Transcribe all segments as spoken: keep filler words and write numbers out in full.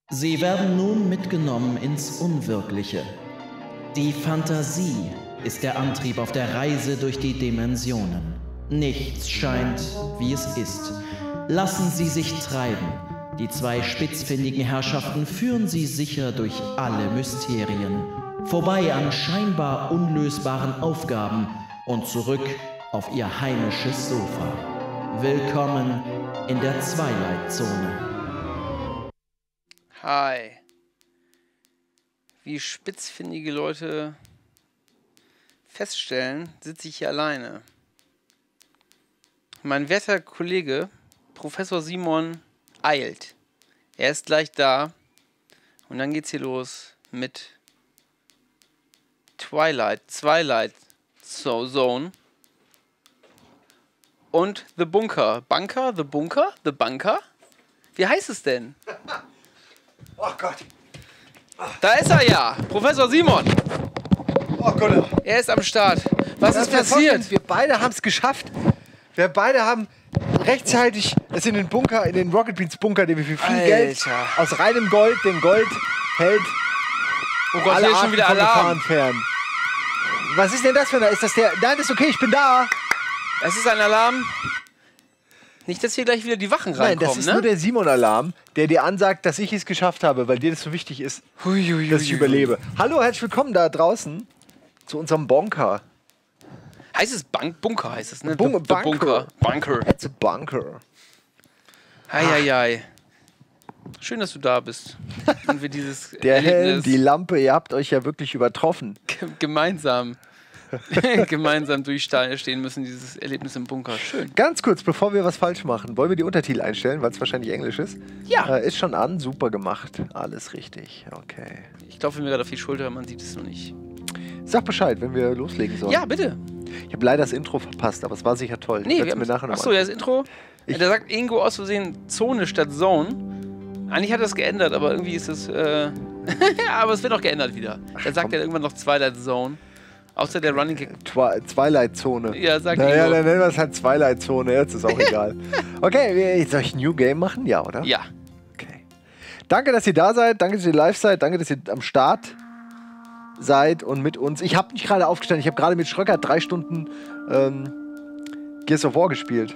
Sie werden nun mitgenommen ins Unwirkliche. Die Fantasie ist der Antrieb auf der Reise durch die Dimensionen. Nichts scheint, wie es ist. Lassen Sie sich treiben. Die zwei spitzfindigen Herrschaften führen Sie sicher durch alle Mysterien, vorbei an scheinbar unlösbaren Aufgaben und zurück auf Ihr heimisches Sofa. Willkommen in der Twilight-Zone. Hi. Wie spitzfindige Leute feststellen, sitze ich hier alleine. Mein werter Kollege, Professor Simon, eilt. Er ist gleich da. Und dann geht's hier los mit Twilight, Twilight Zone und The Bunker. Bunker? The Bunker? The Bunker? Wie heißt es denn? Oh Gott. Da ist er ja, Professor Simon. Oh Gott. Er ist am Start. Was Das ist passiert? Wir beide haben es geschafft. Wir beide haben rechtzeitig es in den Bunker, in den Rocket Beans Bunker, den wir für viel Alter. Geld aus reinem Gold, den Gold hält. Oh Gott, alle hier ist schon Arten wieder von Alarm. Gefahren fern. Was ist denn das für einer? Ist das der? Nein, das ist okay, ich bin da. Es ist ein Alarm. Nicht, dass hier gleich wieder die Wachen Nein, reinkommen, das ist ne? nur der Simon-Alarm, der dir ansagt, dass ich es geschafft habe, weil dir das so wichtig ist, Hui, hui, dass ich hui, überlebe. Hallo, herzlich willkommen da draußen zu unserem Bunker. Heißt es Bank Bunker, heißt es, ne? Bun The- the Bunker. Bunker. Bunker. It's a bunker. Eieiei. Schön, dass du da bist. Und wir dieses Der Helm, Erlebnis die Lampe, ihr habt euch ja wirklich übertroffen. ge- gemeinsam gemeinsam durchstehen müssen, dieses Erlebnis im Bunker. Schön. Ganz kurz, bevor wir was falsch machen, wollen wir die Untertitel einstellen, weil es wahrscheinlich Englisch ist? Ja. Äh, ist schon an, super gemacht. Alles richtig, okay. Ich klopfe mir gerade auf die Schulter, man sieht es noch nicht. Sag Bescheid, wenn wir loslegen sollen. Ja, bitte. Ich habe leider das Intro verpasst, aber es war sicher toll. Nee, ich wir mir nachher noch Achso, ja, das Intro. Ich- Da sagt Ingo aus Versehen Zone statt Zone. Eigentlich hat er es geändert, aber irgendwie ist es. Äh aber es wird auch geändert wieder. Da sagt komm. er irgendwann noch Twilight Zone. Außer der Running Gag. Twi Twilight-Zone. Ja, sagt Naja, Ingo. dann nennen wir es halt Twilight-Zone, jetzt ist auch egal. Okay, wir- soll ich ein New Game machen? Ja, oder? Ja. Okay. Danke, dass ihr da seid, danke, dass ihr live seid, danke, dass ihr am Start seid und mit uns. Ich habe nicht gerade aufgestanden, ich habe gerade mit Schröcker drei Stunden ähm, Gears of War gespielt.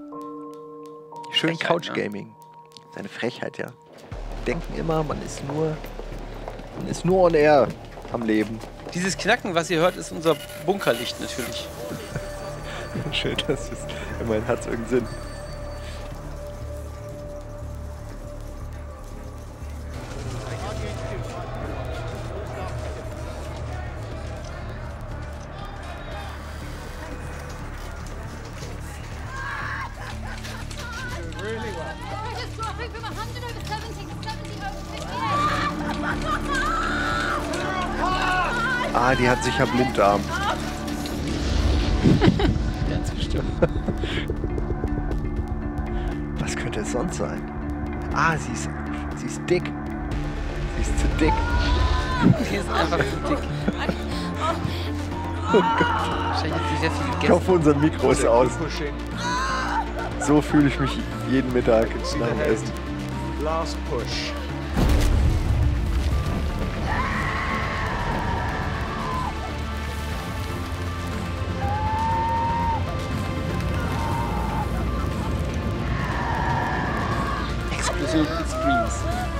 Schön Frechheit, Couch ne? Gaming. Seine Frechheit, ja. Denken immer, man ist nur, man ist nur on air am Leben. Dieses Knacken, was ihr hört, ist unser Bunkerlicht natürlich. Schön, dass es immerhin hat es irgendeinen Sinn. Just dropping from one hundred over seventy to seventy over fifty-eight. Ah, die hat sicher Blinddarm. Ganz bestimmt. Was könnte es sonst sein? Ah, sie ist, sie ist dick. Sie ist zu dick. Die ist einfach zu dick. Oh Gott. Wahrscheinlich hat sie sehr viel Ich gegessen. hoffe, unser Mikro ist aus. So fühle ich mich jeden Mittag nach dem Essen. Last push. Explosion Extremes.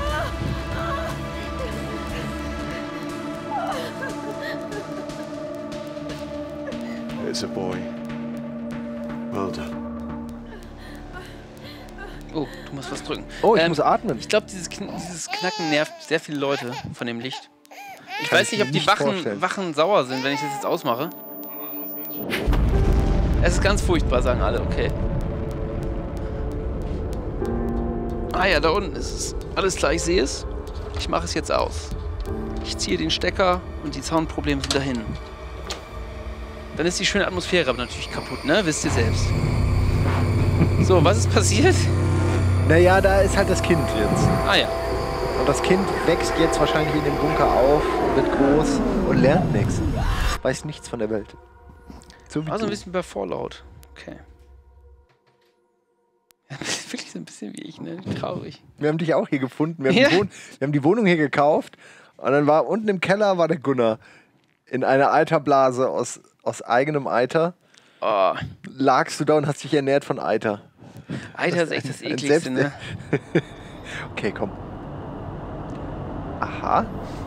It's a boy. Well done. Oh, du musst was drücken. Oh, ich Ähm, muss atmen. Ich glaube, dieses, Kn dieses Knacken nervt sehr viele Leute von dem Licht. Ich Kann weiß ich nicht, ob mir die nicht Wachen, vorstellen. Wachen sauer sind, wenn ich das jetzt ausmache. Es ist ganz furchtbar, sagen alle, okay. Ah ja, da unten ist es. Alles klar, ich sehe es. Ich mache es jetzt aus. Ich ziehe den Stecker und die Soundprobleme sind dahin. Dann ist die schöne Atmosphäre aber natürlich kaputt, ne? Wisst ihr selbst. So, was ist passiert? Naja, da ist halt das Kind jetzt. Ah ja. Und das Kind wächst jetzt wahrscheinlich in dem Bunker auf, wird groß und lernt nichts. Weiß nichts von der Welt. So wie Also ein du. bisschen bei Fallout. Okay. Das ist wirklich so ein bisschen wie ich, ne? Traurig. Wir haben dich auch hier gefunden. Wir haben, Ja. die, Wohn wir haben die Wohnung hier gekauft. Und dann war unten im Keller war der Gunnar. In einer Eiterblase aus, aus eigenem Eiter. Oh, Lagst du da und hast dich ernährt von Eiter. Alter, ist echt das Ein ekligste, Selbst- ne? Okay, komm. Aha.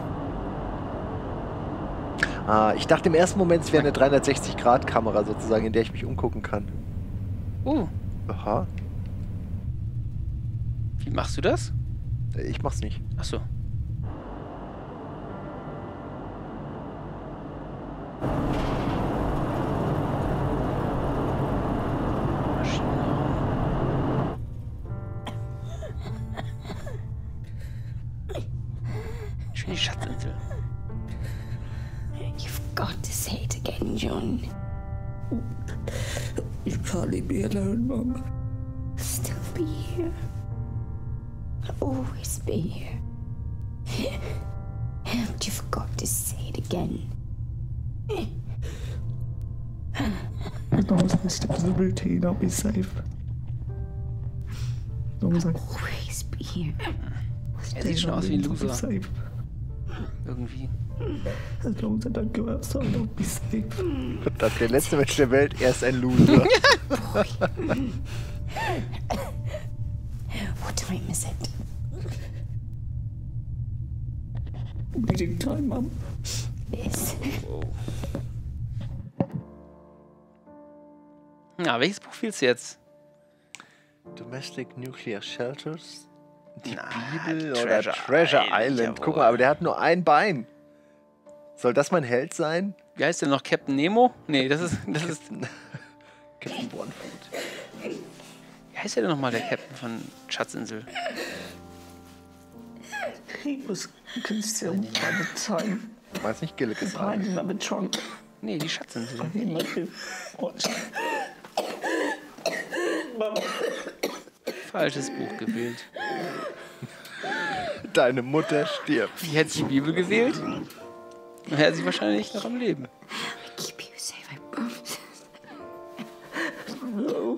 Ah, ich dachte im ersten Moment, es wäre eine dreihundertsechzig Grad Kamera sozusagen, in der ich mich umgucken kann. Uh, Aha. wie machst du das? Ich mach's nicht. Achso. Maschinenraum. Schön die Schatzinsel. You've got to say it again, John. You can't leave me alone, Mum. I'll still be here. I'll always be here. But you've got to say it again. As long as I stick to the routine, I'll be safe. As long as I Always be here. Er sieht schon aus wie ein I'll be Loser. safe. Irgendwie. As long as I don't go outside, I'll be safe. Verdammt, der letzte Mensch der Welt, er ist ein Loser. What time is it? Reading time, Mum. Yes. Na, welches Buch fehlst du jetzt? Domestic Nuclear Shelters? Die Na, Bibel Treasure oder Treasure Island, Island? Guck jawohl. mal, aber der hat nur ein Bein. Soll das mein Held sein? Wie heißt der noch? Captain Nemo? Nee, das ist. Das ist Captain Onefoot. wie heißt der denn nochmal, der Captain von Schatzinsel? He was concealed by the time. Du meinst nicht Gilligan? Behind another trunk. Nee, die Schatzinsel. He might be watching. Mum. Falsches Buch gewählt. Deine Mutter stirbt. Wie hätte sie die Bibel gewählt? Dann wäre sie wahrscheinlich noch am Leben. Keep you safe, I promise. No.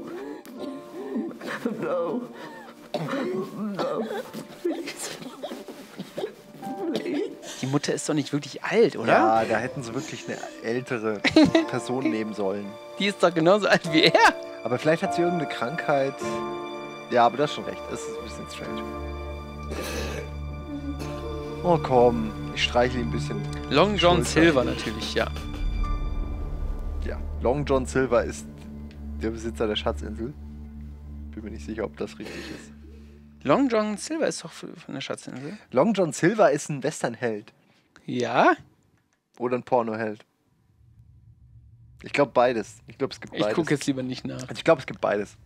No. No. Please. Please. Die Mutter ist doch nicht wirklich alt, oder? Ja, da hätten sie wirklich eine ältere Person nehmen sollen. Die ist doch genauso alt wie er. Aber vielleicht hat sie irgendeine Krankheit. Ja, aber das ist schon recht. Das ist ein bisschen strange. Oh komm, ich streichle ihn ein bisschen. Long John Schulter. Silver natürlich, ja. Ja, Long John Silver ist der Besitzer der Schatzinsel. Bin mir nicht sicher, ob das richtig ist. Long John Silver ist doch von der Schatzinsel. Long John Silver ist ein Westernheld. Ja? Oder ein Pornoheld. Ich glaube beides. Ich glaube, es gibt Ich beides. gucke jetzt lieber nicht nach. Also ich glaube, es gibt beides.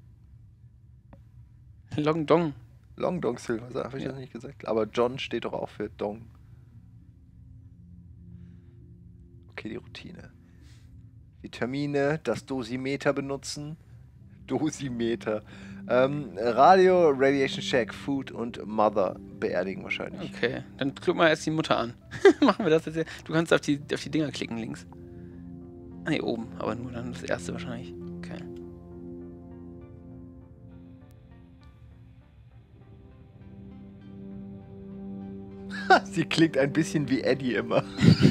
Long Dong. Long Dong Silver, habe ich Ja. das nicht gesagt. Aber John steht doch auch für Dong. Okay, die Routine. Vitamine, das Dosimeter benutzen. Dosimeter. Ähm, Radio, Radiation Shack, Food und Mother beerdigen wahrscheinlich. Okay, dann guck mal erst die Mutter an. Machen wir das jetzt. Du kannst auf die, auf die Dinger klicken links. Ah, nee, oben. Aber nur dann das erste wahrscheinlich. Okay. Sie klingt ein bisschen wie Eddie immer.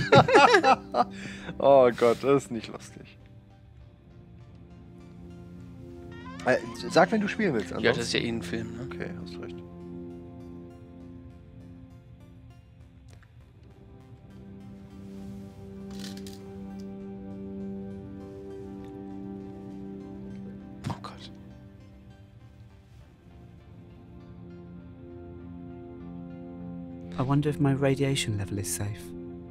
Oh Gott, das ist nicht lustig. Äh, sag, wenn du spielen willst. Ja, ansonsten- das ist ja eh ein Film, ne? Okay, hast recht. Oh Gott. I wonder if my radiation level is safe.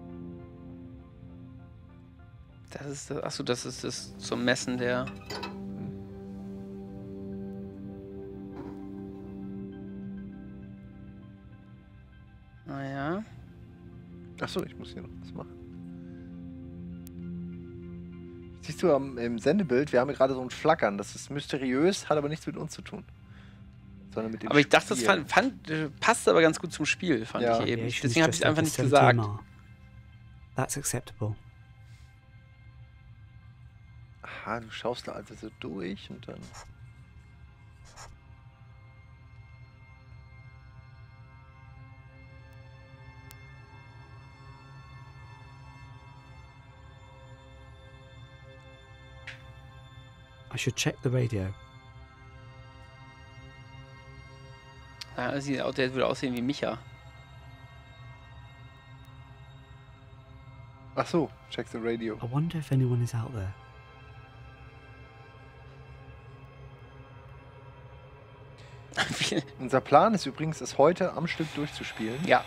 Das ist das. Achso, das ist das zum Messen der. Naja. Achso, ich muss hier noch was machen. Siehst du am, im Sendebild, wir haben hier gerade so ein Flackern. Das ist mysteriös, hat aber nichts mit uns zu tun. Sondern mit dem Aber ich dachte, das Spiel. fand, fand, äh, passt aber ganz gut zum Spiel, fand Ja. ich eben. Radiation's Deswegen habe ich just es einfach over nicht seventy gesagt. M R. That's acceptable. Aha, du schaust da also so durch und dann. I should check the radio. Ja, sieht aus, der würde aussehen wie Micha. Ach so, check the radio. I wonder if anyone is out there. Unser Plan ist übrigens, es heute am Stück durchzuspielen. Ja.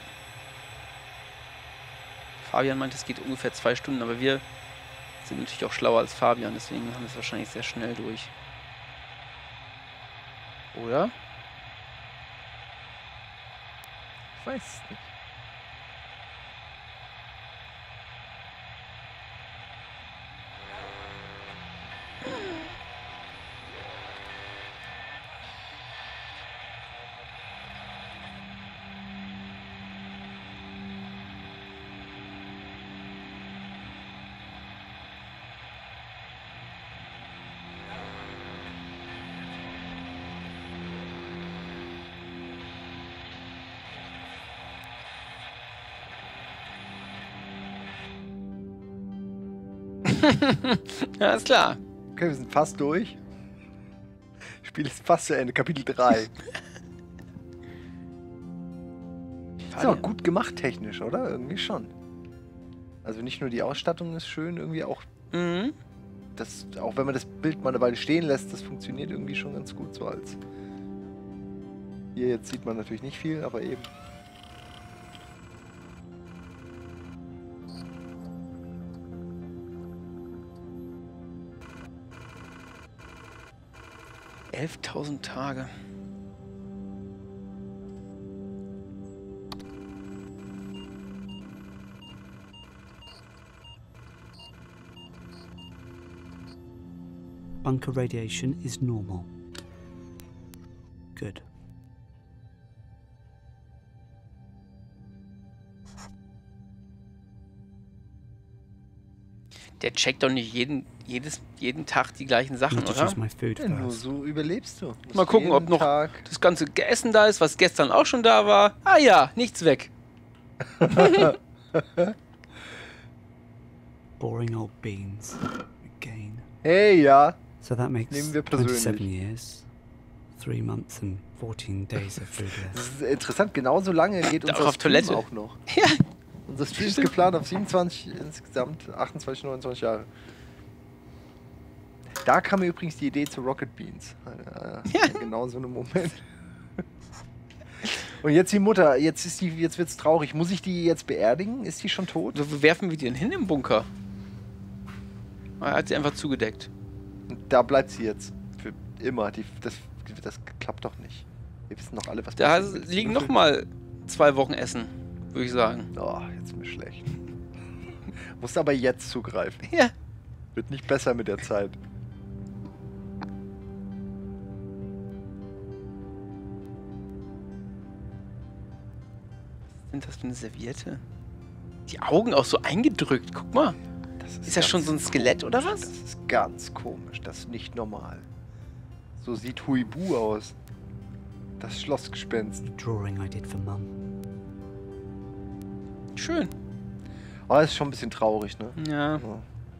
Fabian meint, es geht ungefähr zwei Stunden, aber wir sind natürlich auch schlauer als Fabian, deswegen haben wir es wahrscheinlich sehr schnell durch. Oder? Ich weiß es nicht. Ja, ist klar. Okay, wir sind fast durch. Spiel ist fast zu Ende, Kapitel drei. Ist auch gut gemacht technisch, oder? Irgendwie schon. Also nicht nur die Ausstattung ist schön, irgendwie auch, Mhm. das, auch wenn man das Bild mal eine Weile stehen lässt, das funktioniert irgendwie schon ganz gut so als. Hier jetzt sieht man natürlich nicht viel, aber eben. elftausend Tage. Bunker radiation is normal. Good. Der checkt doch nicht jeden, jedes, jeden Tag die gleichen Sachen, Need to oder? choose my food Ja, nur first. so überlebst du. Musst Mal gucken, ob jeden noch Tag das ganze Essen da ist, was gestern auch schon da war. Ah ja, nichts weg. Boring old beans. Again. Hey, ja. So that makes Nehmen wir persönlich. twenty-seven years. Three months and fourteen days of foodless. Das ist interessant, genauso lange geht Auch unser auf Stream Toilette. auch noch. Ja. Unser Stream ist geplant auf siebenundzwanzig, insgesamt achtundzwanzig, neunundzwanzig Jahre. Da kam mir übrigens die Idee zu Rocket Beans. Äh, Ja. Genau so ein Moment. Und jetzt die Mutter, jetzt ist die, jetzt wird's traurig. Muss ich die jetzt beerdigen? Ist die schon tot? Wo werfen wir die denn hin im Bunker? Er hat sie einfach zugedeckt. Und da bleibt sie jetzt. Für immer. Die, das, das klappt doch nicht. Wir wissen doch alle, was Da passiert ist. liegen noch mal zwei Wochen Essen, würde ich sagen. Oh, jetzt ist mir schlecht. Musst aber jetzt zugreifen. Ja. Wird nicht besser mit der Zeit. Was sind das für eine Serviette? Die Augen auch so eingedrückt, guck mal. Das Ist das schon so ein ganz Skelett komisch. oder was? Das ist ganz komisch. Das ist nicht normal. So sieht Huibu aus. Das Schlossgespenst. The drawing I did for Mum. Schön. Aber das ist schon ein bisschen traurig, ne? Ja. Ja.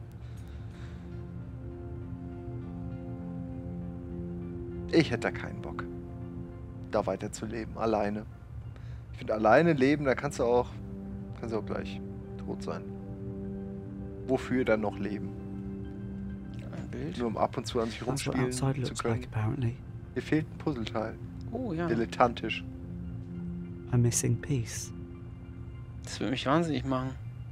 Ich hätte da keinen Bock, da weiter zu leben, alleine. Ich finde, alleine leben, da kannst du auch, kannst du auch gleich tot sein. Wofür dann noch leben? Ein Bild. Nur um ab und zu an sich That's what rumspielen outside zu looks können. like, apparently. Hier fehlt ein Puzzleteil. Oh ja. Dilettantisch. A missing piece. Das würde mich wahnsinnig machen.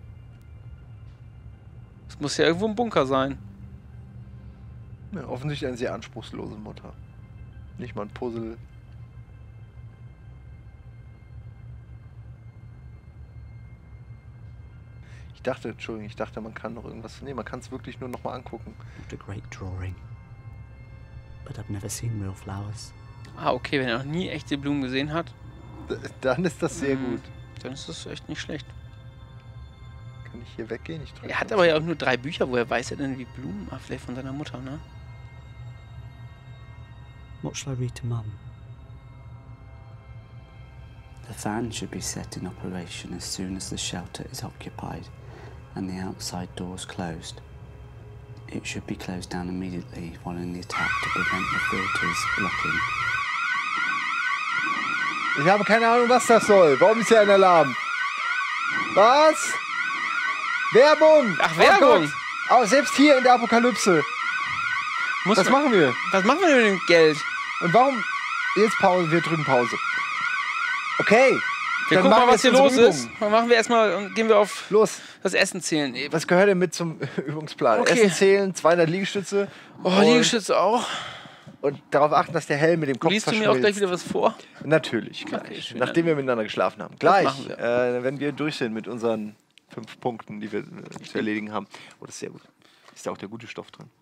Es muss ja irgendwo ein Bunker sein. Ja, offensichtlich eine sehr anspruchslose Mutter. Nicht mal ein Puzzle. Ich dachte, Entschuldigung, ich dachte, man kann noch irgendwas. Nee, man kann es wirklich nur noch mal angucken. What a great drawing. But I've never seen real flowers. Ah, okay, wenn er noch nie echte Blumen gesehen hat, D dann ist das sehr Mhm. gut. dann ist das echt nicht schlecht. Kann ich hier weggehen? Ich drücke Er hat kurz. aber ja auch nur drei Bücher. Woher weiß er denn, wie Blumen? Ah, vielleicht von seiner Mutter, ne? What shall I read to Mum? The fan should be set in operation as soon as the shelter is occupied and the outside doors closed. It should be closed down immediately following the attack to prevent the filters blocking. Ich habe keine Ahnung, was das soll. Warum ist hier ein Alarm? Was? Werbung! Ach, Werbung! Oh, oh, selbst hier in der Apokalypse. Muss was man, machen wir? Was machen wir mit dem Geld? Und warum? Jetzt Pause, wir drücken Pause. Okay. Wir dann gucken mal, was hier los Übung. ist. Dann machen wir erstmal und gehen wir auf los. Das Essen zählen. Eben. Was gehört denn mit zum Übungsplan? Okay. Essen zählen, zweihundert Liegestütze. Oh, Liegestütze auch. Und darauf achten, dass der Helm mit dem Kopf Liest verschmilzt. du mir auch gleich wieder was vor? Natürlich, gleich. Okay, schön, nachdem ja. wir miteinander geschlafen haben. Gleich, wir. äh, wenn wir durch sind mit unseren fünf Punkten, die wir äh, zu erledigen haben. Oh, das ist sehr gut. Ist da auch der gute Stoff drin?